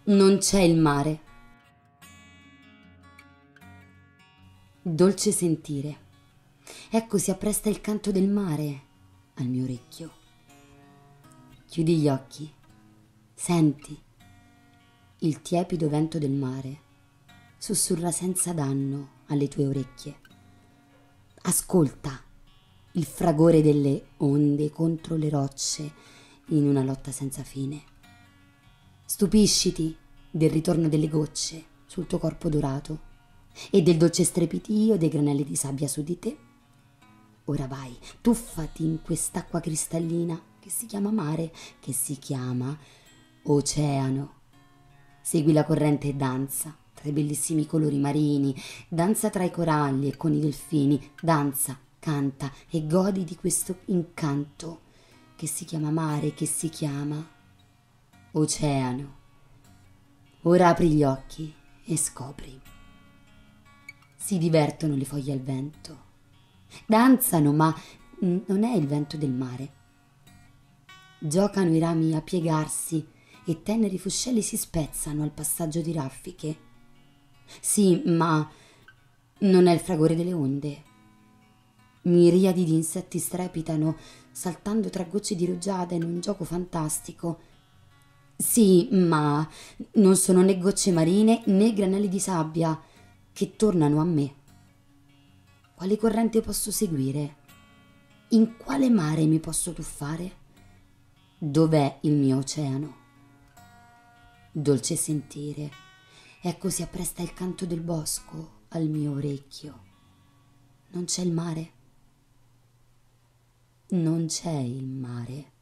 Non c'è il mare. Dolce sentire. Ecco si appresta il canto del mare al mio orecchio. Chiudi gli occhi. Senti. Il tiepido vento del mare sussurra senza danno alle tue orecchie. Ascolta il fragore delle onde contro le rocce in una lotta senza fine. Stupisciti del ritorno delle gocce sul tuo corpo dorato e del dolce strepitio dei granelli di sabbia su di te. Ora vai, tuffati in quest'acqua cristallina che si chiama mare, che si chiama oceano. Segui la corrente e danza tra i bellissimi colori marini, danza tra i coralli e con i delfini, danza, canta e godi di questo incanto che si chiama mare, che si chiama oceano. Ora apri gli occhi e scopri. Si divertono le foglie al vento, danzano, ma non è il vento del mare. Giocano i rami a piegarsi e teneri fuscelli si spezzano al passaggio di raffiche. Sì, ma non è il fragore delle onde. Miriadi di insetti strepitano, saltando tra gocce di rugiada in un gioco fantastico. Sì, ma non sono né gocce marine né granelli di sabbia che tornano a me. Quale corrente posso seguire? In quale mare mi posso tuffare? Dov'è il mio oceano? Dolce sentire, ecco si appresta il canto del bosco al mio orecchio. Non c'è il mare? Non c'è il mare.